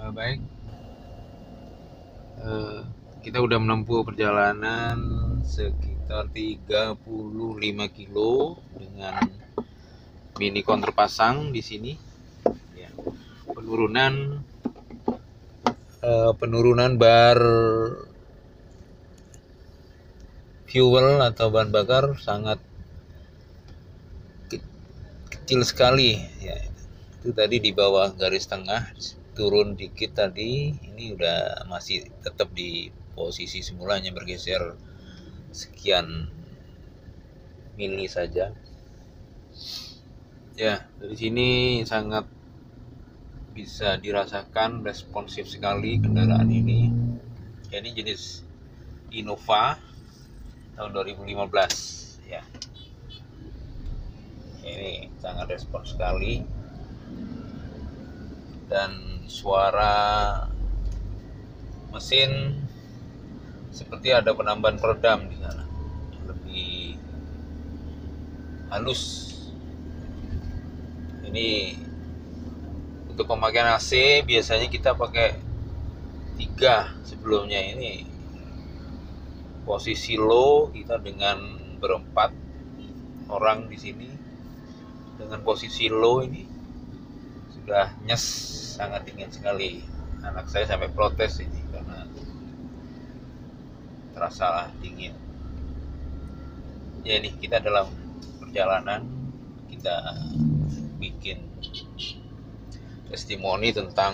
Baik, eh, kita udah menempuh perjalanan sekitar 35 kilo dengan minikon terpasang di sini. Ya, penurunan bar fuel atau bahan bakar sangat kecil sekali. Ya, itu tadi di bawah garis tengah, turun dikit tadi, ini udah masih tetap di posisi semulanya, bergeser sekian mili saja. Ya, dari sini sangat bisa dirasakan responsif sekali kendaraan ini. Ini jenis Innova tahun 2015 ya. Ini sangat respons sekali, dan suara mesin seperti ada penambahan peredam di sana, lebih halus. Ini untuk pemakaian AC biasanya kita pakai 3 sebelumnya. Ini posisi low kita dengan berempat orang di sini, dengan posisi low ini sudah nyes, sangat dingin sekali. Anak saya sampai protes ini karena terasa dingin. Ya, ini kita dalam perjalanan, kita bikin testimoni tentang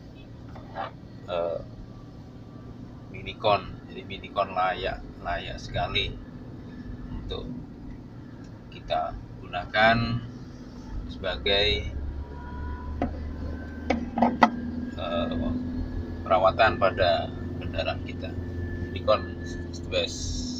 minikon. Jadi minikon layak sekali untuk kita gunakan sebagai perawatan pada kendaraan kita. Minikon is the best.